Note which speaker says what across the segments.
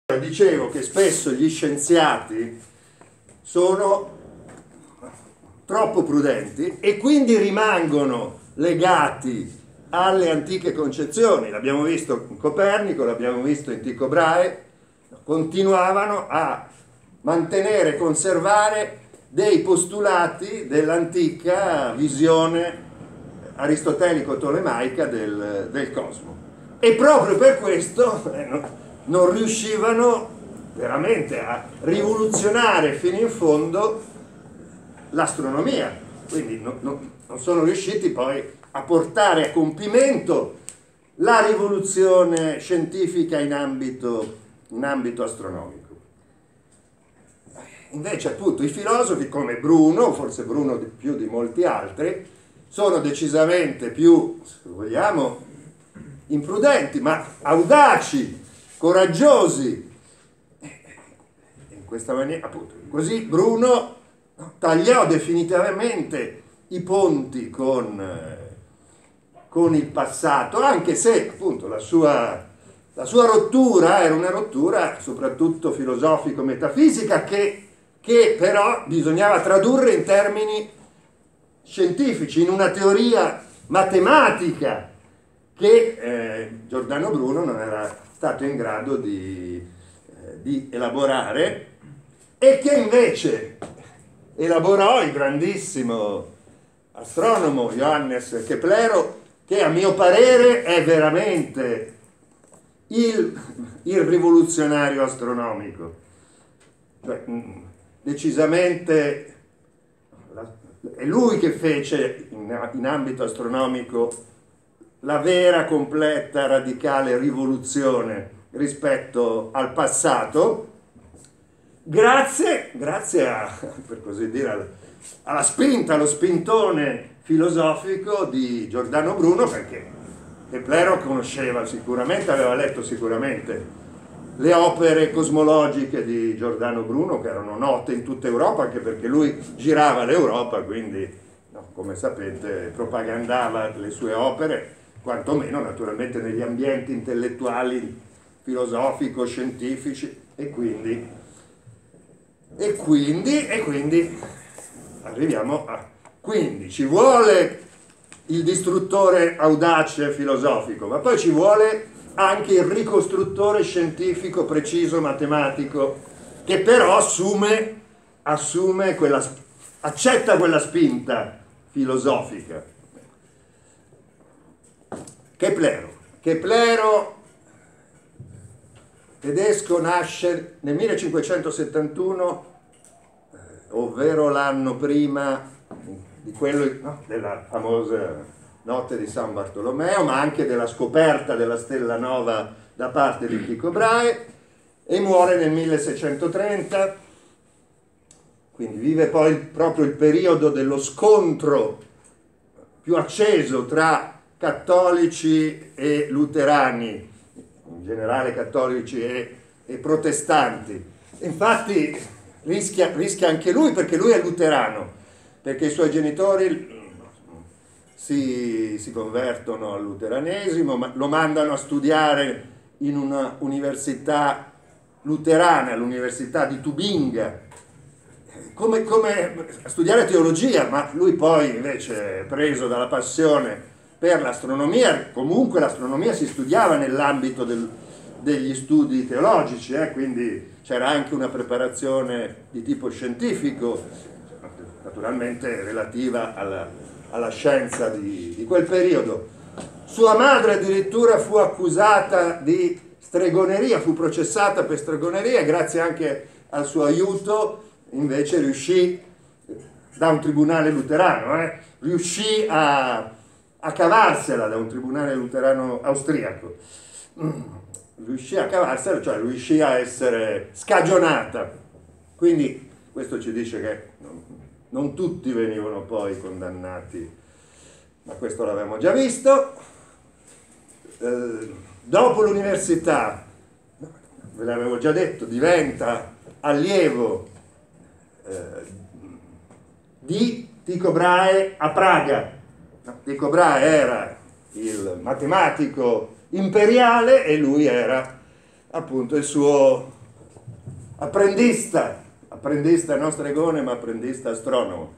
Speaker 1: Dicevo che spesso gli scienziati sono troppo prudenti e quindi rimangono legati alle antiche concezioni. L'abbiamo visto in Copernico, l'abbiamo visto in Tycho Brahe, continuavano a mantenere e conservare dei postulati dell'antica visione aristotelico-tolemaica del cosmo. E proprio per questo non riuscivano veramente a rivoluzionare fino in fondo l'astronomia, quindi non sono riusciti poi a portare a compimento la rivoluzione scientifica in ambito astronomico. Invece appunto i filosofi come Bruno, forse Bruno più di molti altri, sono decisamente più, se vogliamo, imprudenti, ma audaci, coraggiosi. In questa maniera, appunto, così Bruno tagliò definitivamente i ponti con il passato, anche se appunto la sua rottura era una rottura soprattutto filosofico-metafisica che però bisognava tradurre in termini scientifici, in una teoria matematica che Giordano Bruno non era stato in grado di elaborare, e che invece elaborò il grandissimo astronomo Johannes Keplero, che a mio parere è veramente il rivoluzionario astronomico. Cioè, decisamente è lui che fece in ambito astronomico la vera, completa, radicale rivoluzione rispetto al passato, grazie per così dire, alla spinta, allo spintone filosofico di Giordano Bruno, perché Keplero conosceva sicuramente, aveva letto sicuramente le opere cosmologiche di Giordano Bruno, che erano note in tutta Europa, anche perché lui girava l'Europa, quindi, come sapete, propagandava le sue opere, quantomeno naturalmente negli ambienti intellettuali, filosofico-scientifici, e quindi arriviamo a... Quindi ci vuole il distruttore audace filosofico, ma poi ci vuole anche il ricostruttore scientifico preciso, matematico, che però accetta quella spinta filosofica. Keplero, tedesco, nasce nel 1571, ovvero l'anno prima di quello, della famosa notte di San Bartolomeo, ma anche della scoperta della stella nova da parte di Tycho Brahe, e muore nel 1630, quindi vive poi proprio il periodo dello scontro più acceso tra cattolici e luterani, in generale cattolici e protestanti. Infatti rischia anche lui, perché lui è luterano, perché i suoi genitori si convertono al luteranesimo, ma lo mandano a studiare in una università luterana, l'università di Tubinga, come a studiare teologia, ma lui poi invece, preso dalla passione per l'astronomia, comunque l'astronomia si studiava nell'ambito degli studi teologici, quindi c'era anche una preparazione di tipo scientifico, naturalmente relativa alla scienza di quel periodo. Sua madre addirittura fu accusata di stregoneria, fu processata per stregoneria, grazie anche al suo aiuto invece riuscì, da un tribunale luterano, riuscì a cavarsela, da un tribunale luterano austriaco, riuscì a cavarsela, cioè riuscì a essere scagionata. Quindi questo ci dice che non tutti venivano poi condannati, ma questo l'avevamo già visto. Dopo l'università, ve l'avevo già detto, diventa allievo di Tycho Brahe a Praga. Tycho Brahe era il matematico imperiale e lui era appunto il suo apprendista non stregone, ma apprendista astronomo.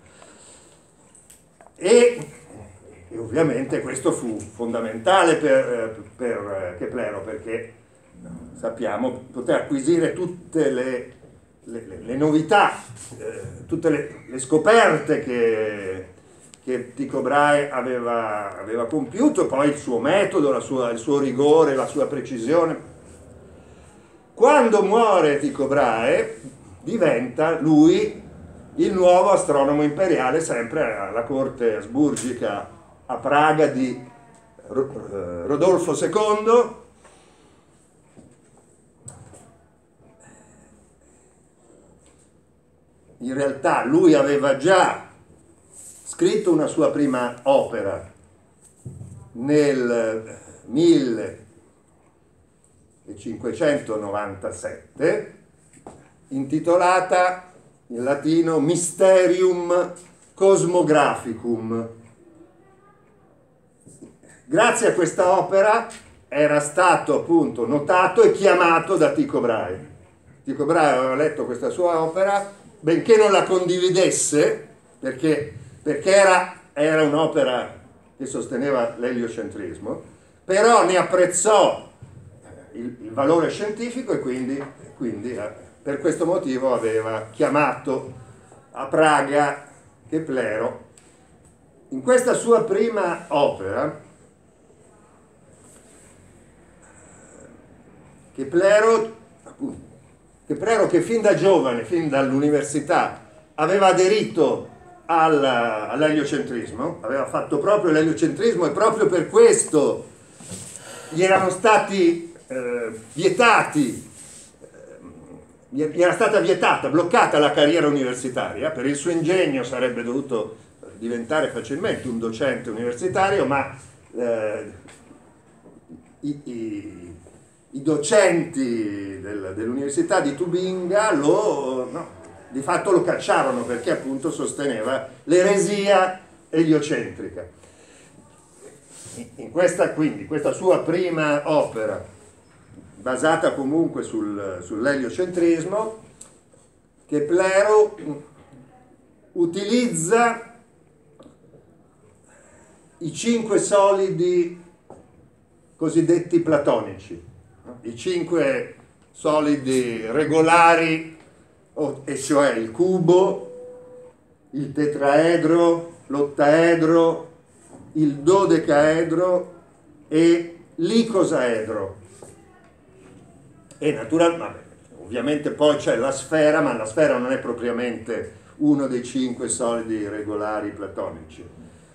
Speaker 1: E ovviamente questo fu fondamentale per Keplero, perché sappiamo poter acquisire tutte le novità, tutte le scoperte che Tycho Brahe aveva compiuto, poi il suo metodo, il suo rigore, la sua precisione. Quando muore Tycho Brahe, diventa lui il nuovo astronomo imperiale, sempre alla corte asburgica a Praga di Rodolfo II. In realtà lui aveva già scritto una sua prima opera nel 1597, intitolata in latino Mysterium Cosmographicum. Grazie a questa opera era stato appunto notato e chiamato da Tycho Brahe. Tycho Brahe aveva letto questa sua opera, benché non la condividesse, perché era un'opera che sosteneva l'eliocentrismo, però ne apprezzò il valore scientifico e quindi per questo motivo aveva chiamato a Praga Keplero. In questa sua prima opera, Keplero, che fin da giovane, fin dall'università, aveva aderito all'eliocentrismo, aveva fatto proprio l'eliocentrismo, e proprio per questo gli erano stati vietati, gli era stata vietata, bloccata la carriera universitaria. Per il suo ingegno sarebbe dovuto diventare facilmente un docente universitario, ma i docenti dell'università di Tubinga di fatto lo cacciarono, perché appunto sosteneva l'eresia eliocentrica. Quindi questa sua prima opera, basata comunque sull'eliocentrismo, Keplero utilizza i 5 solidi cosiddetti platonici, i 5 solidi regolari, e cioè il cubo, il tetraedro, l'ottaedro, il dodecaedro e l'icosaedro. E naturalmente, ovviamente poi c'è la sfera, ma la sfera non è propriamente uno dei 5 solidi regolari platonici.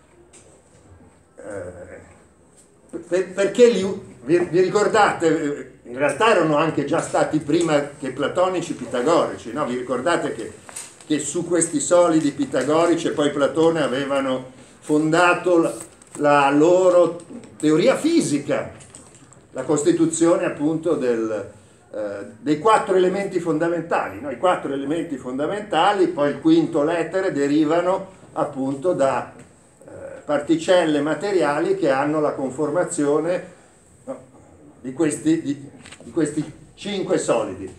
Speaker 1: Perché vi ricordate, in realtà erano anche già stati prima che platonici pitagorici, no? Vi ricordate che su questi solidi pitagorici e poi Platone avevano fondato la loro teoria fisica, la costituzione appunto dei 4 elementi fondamentali, no? I 4 elementi fondamentali, poi il quinto, l'etere, derivano appunto da particelle materiali che hanno la conformazione, no, di questi 5 solidi.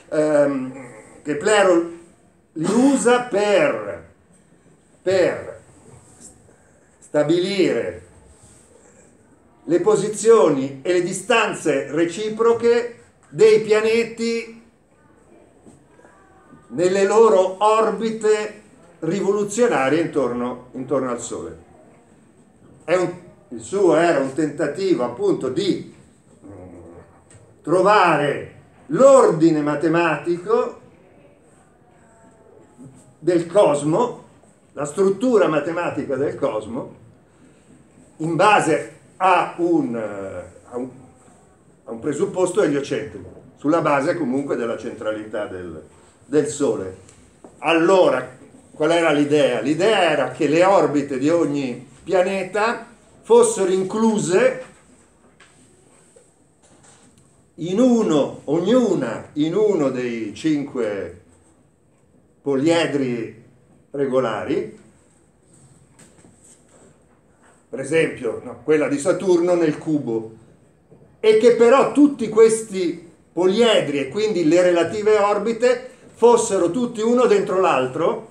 Speaker 1: Keplero li usa per stabilire le posizioni e le distanze reciproche dei pianeti nelle loro orbite rivoluzionarie intorno al Sole. Il suo era un tentativo appunto di trovare l'ordine matematico del cosmo, la struttura matematica del cosmo, in base a un presupposto eliocentrico, sulla base comunque della centralità del Sole. Allora, qual era l'idea? L'idea era che le orbite di ogni pianeta fossero incluse ognuna in uno dei 5 poliedri regolari, per esempio, no, quella di Saturno nel cubo, e che però tutti questi poliedri e quindi le relative orbite fossero tutti uno dentro l'altro,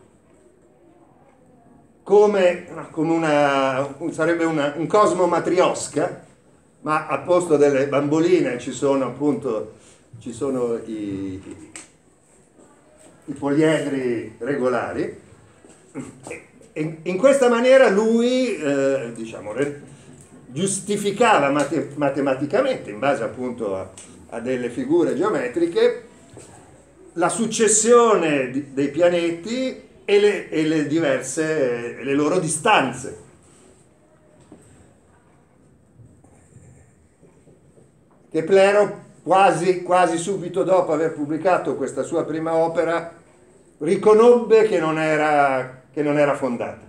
Speaker 1: come sarebbe un cosmo matriosca, ma a posto delle bamboline ci sono appunto i poliedri regolari. E in questa maniera lui diciamo, giustificava matematicamente, in base appunto a delle figure geometriche, la successione dei pianeti e le diverse, le loro distanze. Keplero, quasi subito dopo aver pubblicato questa sua prima opera, riconobbe che non era fondata,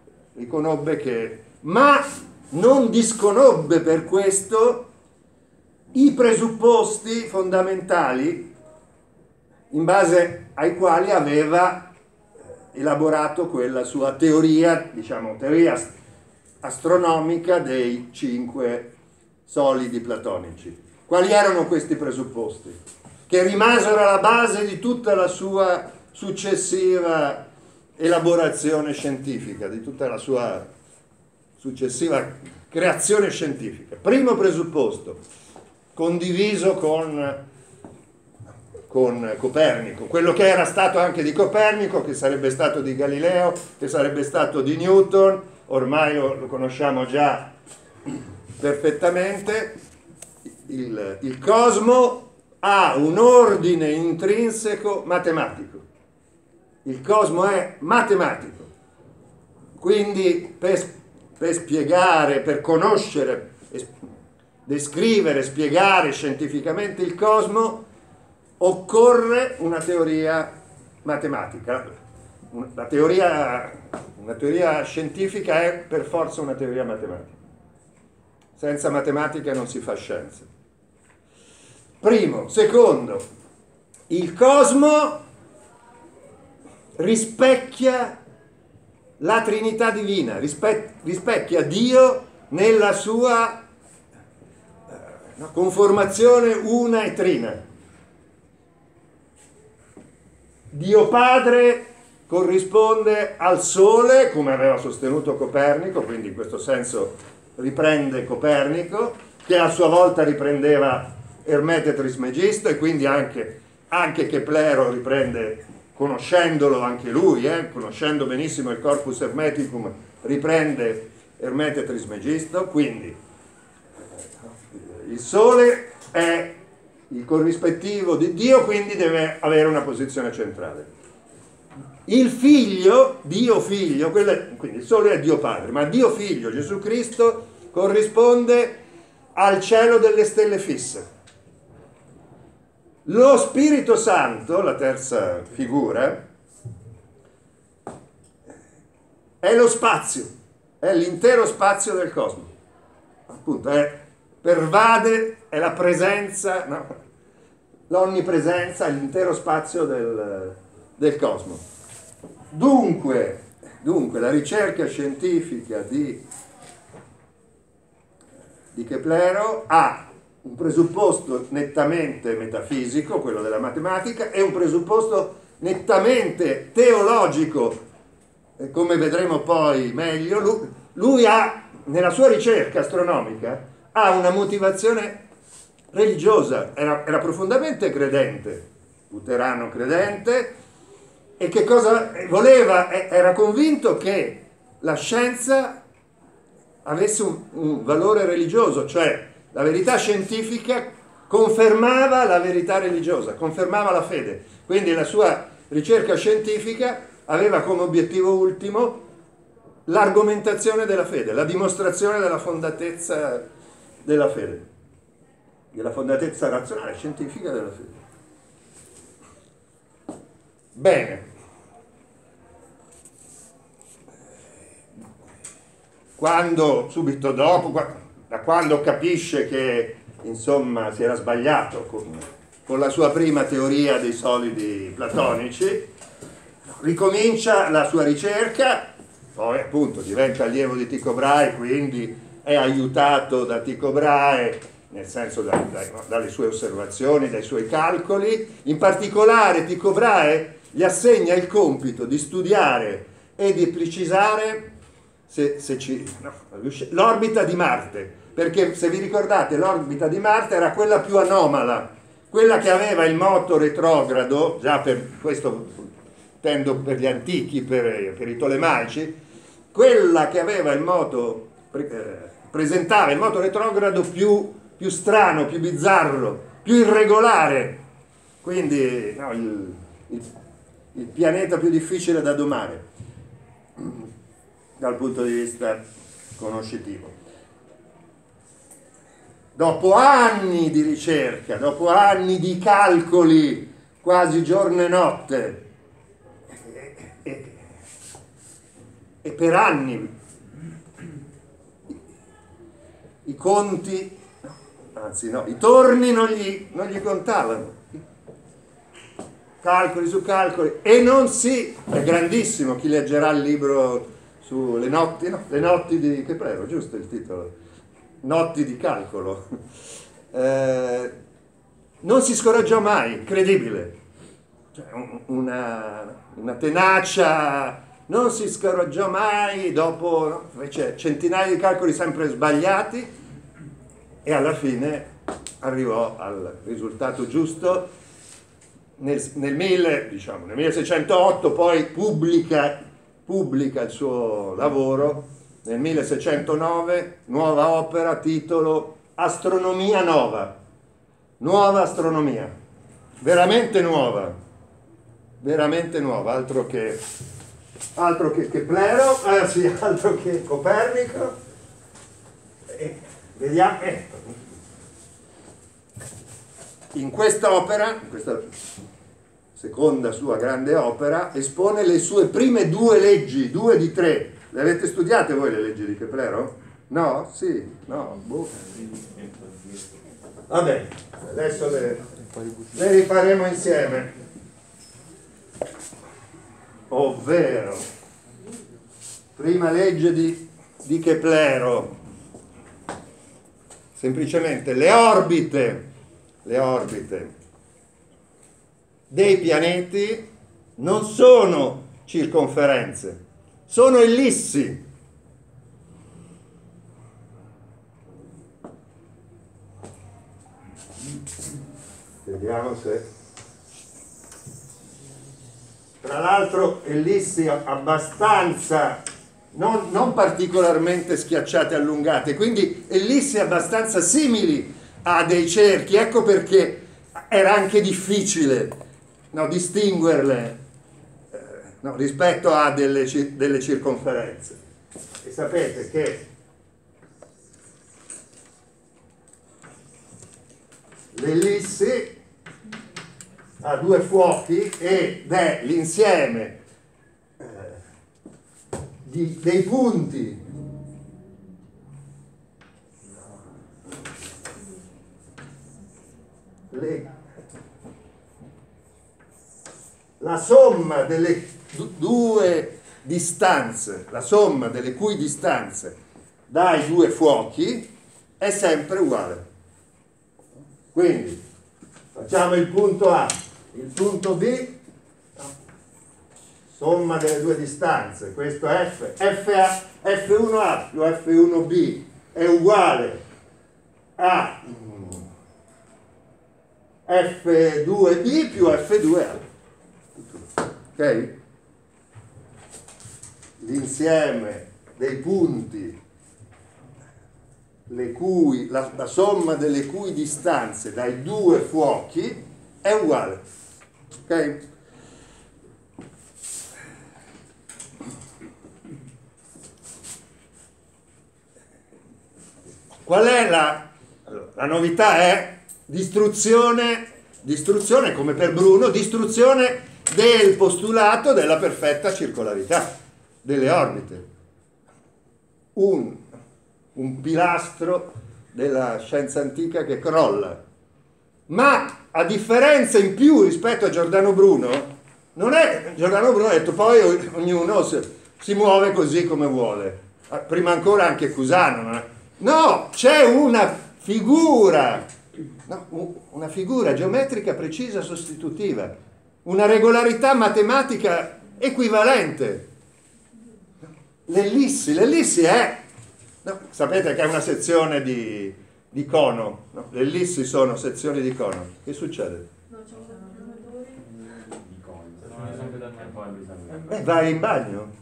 Speaker 1: ma non disconobbe per questo i presupposti fondamentali in base ai quali aveva elaborato quella sua teoria, diciamo, teoria astronomica dei 5 solidi platonici. Quali erano questi presupposti? Che rimasero alla base di tutta la sua successiva elaborazione scientifica, di tutta la sua successiva creazione scientifica. Primo presupposto, condiviso con Copernico, quello che era stato anche di Copernico, che sarebbe stato di Galileo, che sarebbe stato di Newton, ormai lo conosciamo già perfettamente. Il cosmo ha un ordine intrinseco matematico. Il cosmo è matematico. Quindi per spiegare, per conoscere, descrivere, spiegare scientificamente il cosmo, occorre una teoria matematica. Una teoria scientifica è per forza una teoria matematica. Senza matematica non si fa scienza. Primo. Secondo, il cosmo rispecchia la Trinità divina, rispecchia Dio nella sua conformazione una e trina. Dio Padre corrisponde al Sole, come aveva sostenuto Copernico, quindi in questo senso riprende Copernico, che a sua volta riprendeva Ermete Trismegisto, e quindi anche Keplero riprende, conoscendolo anche lui, conoscendo benissimo il Corpus Hermeticum, riprende Ermete Trismegisto. Quindi il Sole è il corrispettivo di Dio, quindi deve avere una posizione centrale. Il Figlio, Dio Figlio, quindi il Sole è Dio Padre, ma Dio Figlio, Gesù Cristo, corrisponde al cielo delle stelle fisse. Lo Spirito Santo, la terza figura, è lo spazio, è l'intero spazio del cosmo. Appunto, pervade, è la presenza, no? L'onnipresenza, l'intero spazio del cosmo. Dunque, la ricerca scientifica di Keplero ha un presupposto nettamente metafisico, quello della matematica, e un presupposto nettamente teologico, come vedremo poi meglio. Lui ha, nella sua ricerca astronomica, ha una motivazione religiosa, era profondamente credente, luterano credente, e che cosa voleva? Era convinto che la scienza avesse un valore religioso, cioè la verità scientifica confermava la verità religiosa, confermava la fede. Quindi la sua ricerca scientifica aveva come obiettivo ultimo l'argomentazione della fede, la dimostrazione della fondatezza della fede, della fondatezza razionale scientifica della fede. Bene. Subito dopo, da quando capisce che insomma si era sbagliato con la sua prima teoria dei solidi platonici, ricomincia la sua ricerca, poi appunto diventa allievo di Tycho Brahe, quindi è aiutato da Tycho Brahe nel senso dalle sue osservazioni, dai suoi calcoli. In particolare Tycho Brahe gli assegna il compito di studiare e di precisare l'orbita di Marte, perché se vi ricordate l'orbita di Marte era quella più anomala, quella che aveva il moto retrogrado, già per questo tendo per gli antichi, per i tolemaici, quella che aveva il moto, presentava il moto retrogrado più strano, più bizzarro, più irregolare, quindi no, il pianeta più difficile da domare dal punto di vista conoscitivo. Dopo anni di ricerca, dopo anni di calcoli quasi giorno e notte, e per anni i conti, anzi no, i torni non gli contavano, calcoli su calcoli, e non si, è grandissimo, chi leggerà il libro sulle notti, no, le notti di Keplero, giusto il titolo, notti di calcolo, non si scoraggiò mai, incredibile, cioè, una tenacia, non si scoraggiò mai, dopo no, fece centinaia di calcoli sempre sbagliati e alla fine arrivò al risultato giusto. Nel 1608 poi pubblica il suo lavoro, nel 1609, nuova opera, titolo Astronomia Nova, nuova astronomia, veramente nuova, altro che Keplero, altro che Copernico. Vediamo, in questa opera, in questa seconda sua grande opera, espone le sue prime due leggi, 2 di 3. Le avete studiate voi le leggi di Keplero? No? Sì? No? Boh. Vabbè, adesso le rifaremo insieme. Ovvero, prima legge di Keplero, semplicemente le orbite dei pianeti non sono circonferenze, sono ellissi. Vediamo se... Tra l'altro ellissi abbastanza, non particolarmente schiacciate e allungate, quindi ellissi abbastanza simili a dei cerchi, ecco perché era anche difficile distinguerle rispetto a delle circonferenze. E sapete che l'ellisse ha 2 fuochi ed è l'insieme dei punti la somma delle 2 distanze, la somma delle cui distanze dai 2 fuochi è sempre uguale. Quindi facciamo il punto A, il punto B, somma delle 2 distanze, questo è F1A più F1B è uguale a F2B più F2A. Ok? L'insieme dei punti la somma delle cui distanze dai 2 fuochi è uguale. Ok? Qual è la novità? È distruzione come per Bruno, distruzione del postulato della perfetta circolarità delle orbite. Un pilastro della scienza antica che crolla. Ma a differenza in più rispetto a Giordano Bruno, non è Giordano Bruno ha detto poi ognuno si muove così come vuole. Prima ancora anche Cusano. No, c'è una figura, no, una figura geometrica precisa sostitutiva, una regolarità matematica equivalente. L'ellissi è, no, sapete che è una sezione di cono, no? Le ellissi sono sezioni di cono. Che succede? Vai in bagno?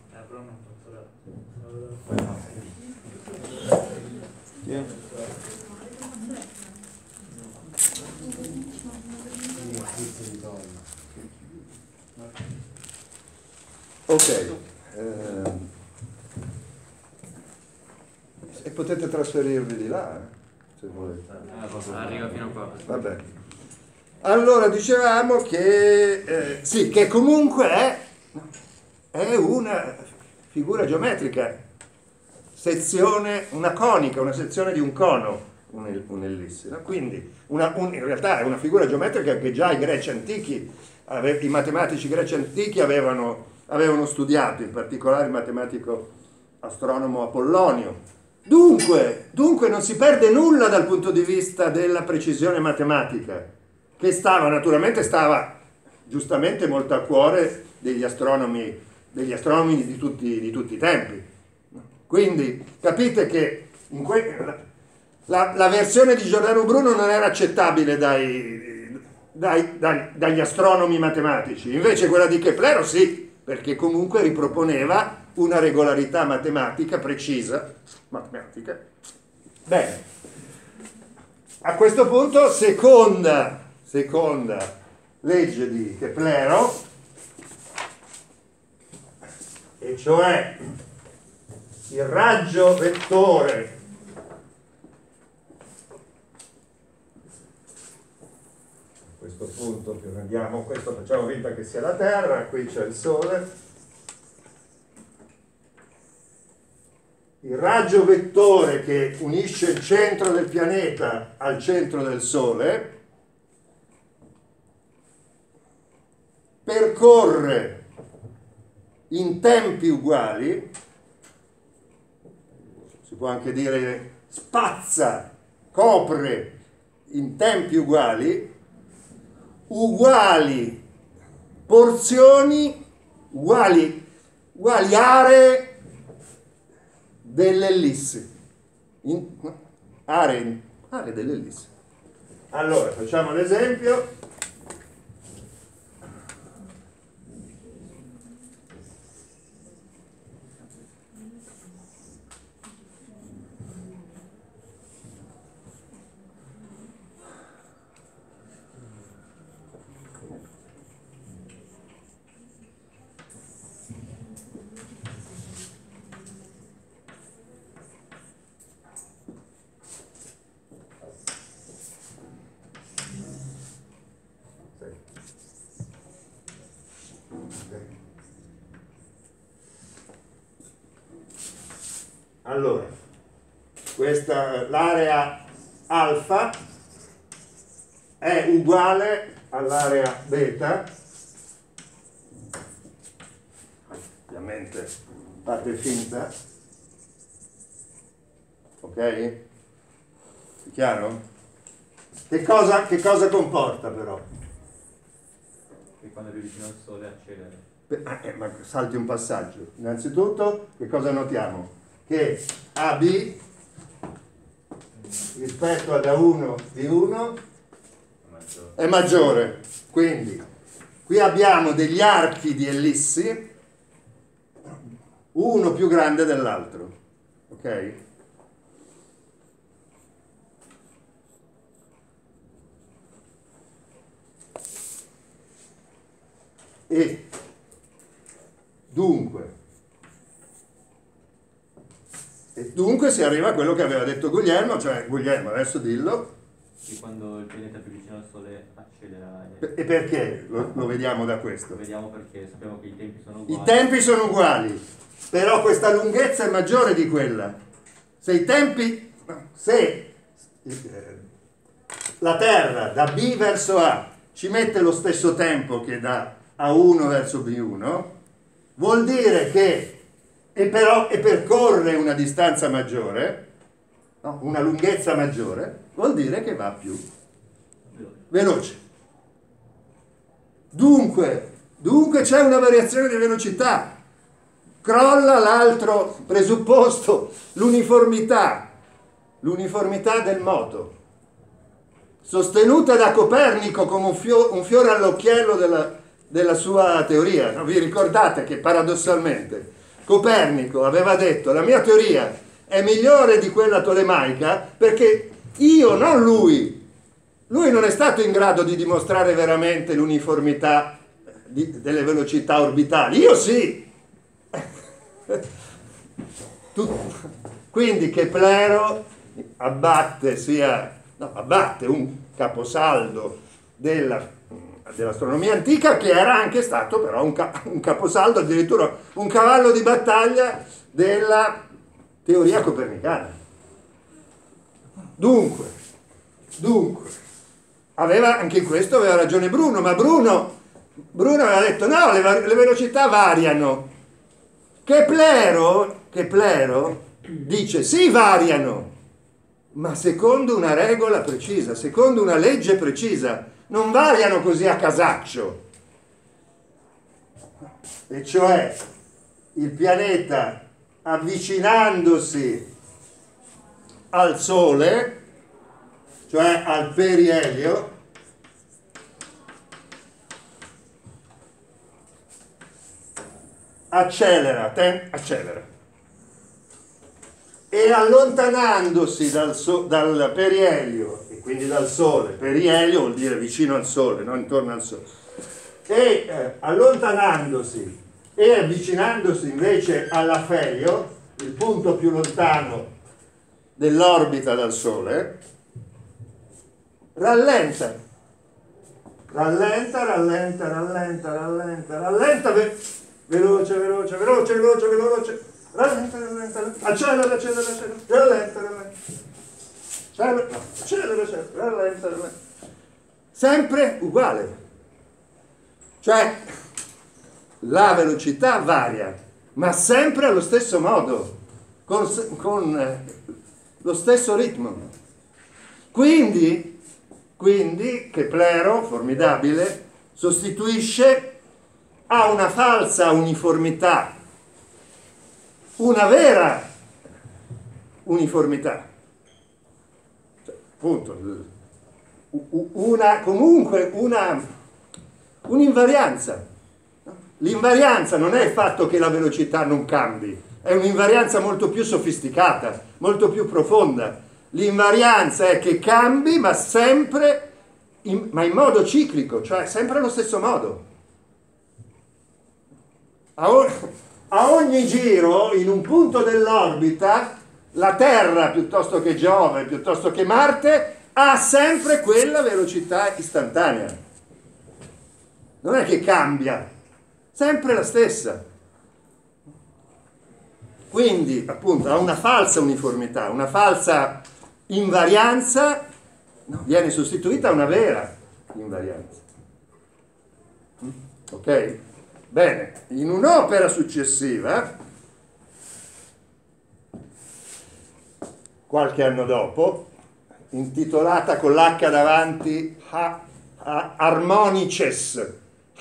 Speaker 1: Ok, e potete trasferirvi di là, se volete.
Speaker 2: Arriva fino a qua.
Speaker 1: Vabbè. Allora dicevamo che sì, che comunque è una figura geometrica, sezione, una conica, una sezione di un cono, un'ellisse, no? Quindi in realtà è una figura geometrica che già i greci antichi, i matematici greci antichi avevano studiato, in particolare il matematico astronomo Apollonio. Dunque non si perde nulla dal punto di vista della precisione matematica, che naturalmente stava giustamente molto a cuore degli astronomi di tutti i tempi. Quindi capite che la versione di Giordano Bruno non era accettabile dagli astronomi matematici, invece quella di Keplero sì, perché comunque riproponeva una regolarità matematica precisa. Matematica. Bene. A questo punto, seconda legge di Keplero, e cioè il raggio vettore a questo punto prendiamo questo, facciamo finta che sia la Terra, qui c'è il Sole. Il raggio vettore che unisce il centro del pianeta al centro del Sole percorre in tempi uguali, si può anche dire spazza, copre in tempi uguali porzioni, uguali aree dell'ellisse, aree dell'ellisse. Allora facciamo l'esempio. Allora, l'area alfa è uguale all'area beta, ovviamente fate finta, ok? È chiaro? Che cosa comporta però?
Speaker 2: E quando è più vicino al Sole accelera.
Speaker 1: Ma salti un passaggio. Innanzitutto, che cosa notiamo? Che AB rispetto ad A1 di 1 è maggiore. Quindi qui abbiamo degli archi di ellissi, uno più grande dell'altro. Ok? E dunque si arriva a quello che aveva detto Guglielmo, cioè Guglielmo, adesso dillo.
Speaker 2: E quando il pianeta è più vicino al Sole accelera.
Speaker 1: E perché? Lo vediamo da questo.
Speaker 2: Lo vediamo perché sappiamo che i tempi sono uguali.
Speaker 1: I tempi sono uguali, però questa lunghezza è maggiore di quella. Se la Terra da B verso A ci mette lo stesso tempo che da A1 verso B1, vuol dire che e percorre una distanza maggiore, no? Una lunghezza maggiore, vuol dire che va più veloce. Dunque c'è una variazione di velocità. Crolla l'altro presupposto, l'uniformità del moto, sostenuta da Copernico come un fiore all'occhiello della sua teoria. No? Vi ricordate che paradossalmente Copernico aveva detto: la mia teoria è migliore di quella tolemaica perché io, non lui non è stato in grado di dimostrare veramente l'uniformità delle velocità orbitali, io sì. Quindi Keplero abbatte un caposaldo dell'astronomia antica, che era anche stato però un caposaldo, addirittura un cavallo di battaglia della teoria copernicana. Dunque anche in questo aveva ragione Bruno, ma Bruno aveva detto no, le velocità variano. Keplero dice sì, variano, ma secondo una regola precisa, secondo una legge precisa, non variano così a casaccio. E cioè il pianeta, avvicinandosi al Sole, cioè al perielio, accelera, e allontanandosi dal perielio e quindi dal Sole, perielio vuol dire vicino al Sole, non intorno al Sole, e allontanandosi e avvicinandosi invece all'afelio, il punto più lontano dell'orbita dal Sole, rallenta, veloce, rallenta, accelera, rallenta, sempre uguale. Cioè, la velocità varia, ma sempre allo stesso modo, con lo stesso ritmo. Quindi Keplero, formidabile, sostituisce a una falsa uniformità una vera uniformità, cioè, appunto, un'invarianza. L'invarianza non è il fatto che la velocità non cambi, è un'invarianza molto più sofisticata, molto più profonda. L'invarianza è che cambi, ma sempre in modo ciclico, cioè sempre allo stesso modo. A ogni giro, in un punto dell'orbita, la Terra, piuttosto che Giove, piuttosto che Marte, ha sempre quella velocità istantanea. Non è che cambia, sempre la stessa. Quindi, appunto, ha una falsa uniformità, una falsa invarianza, no, viene sostituita a una vera invarianza. Ok? Bene, in un'opera successiva, qualche anno dopo, intitolata con l'H davanti Harmonices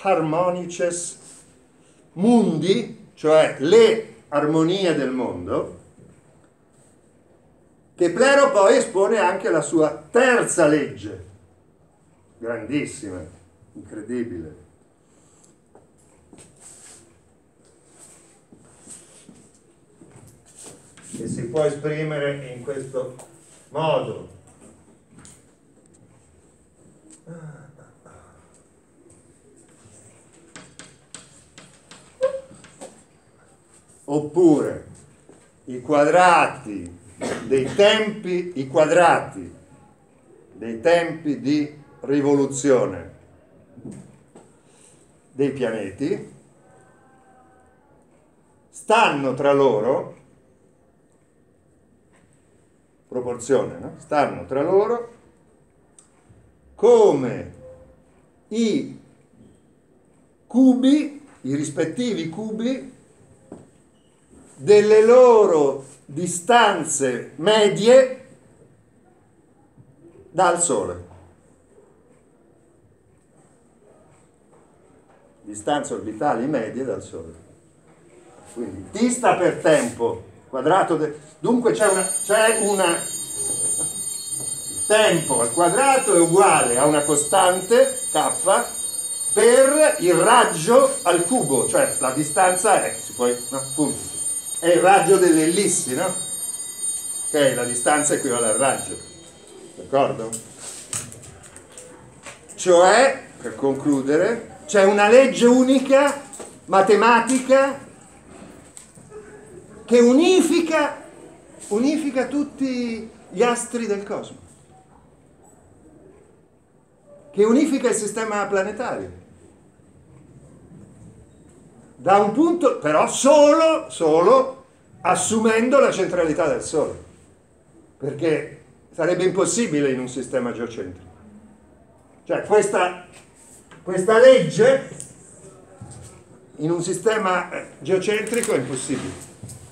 Speaker 1: Mundi, cioè le armonie del mondo, Keplero poi espone anche la sua terza legge, grandissima, incredibile, che si può esprimere in questo modo. Oppure i quadrati dei tempi di rivoluzione dei pianeti stanno tra loro, proporzione, no? Stanno tra loro come i cubi, i rispettivi cubi delle loro distanze medie dal Sole. Distanze orbitali medie dal Sole. Quindi T sta per tempo, quadrato dunque c'è una tempo al quadrato è uguale a una costante K per il raggio al cubo, cioè la distanza è, è il raggio delle ellissi, no? Ok, la distanza equivale al raggio, d'accordo? Cioè, per concludere, c'è una legge unica matematica che unifica tutti gli astri del cosmo, che unifica il sistema planetario. Da un punto, però solo assumendo la centralità del Sole, perché sarebbe impossibile in un sistema geocentrico. Cioè questa legge in un sistema geocentrico è impossibile.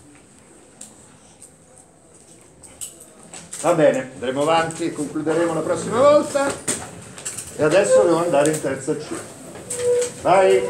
Speaker 1: Va bene, andremo avanti e concluderemo la prossima volta. E adesso devo andare in terza C. Vai!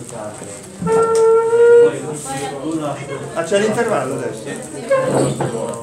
Speaker 1: Ah, c'è l'intervallo adesso?